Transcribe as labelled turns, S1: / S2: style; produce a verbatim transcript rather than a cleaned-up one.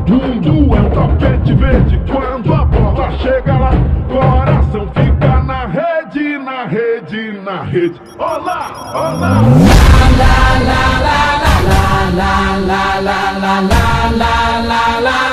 S1: mundo é um tapete verde. Quando a bola chega lá, coração fica na rede, na rede, na rede. Olá, olá. La la la la la la la la la la la la la.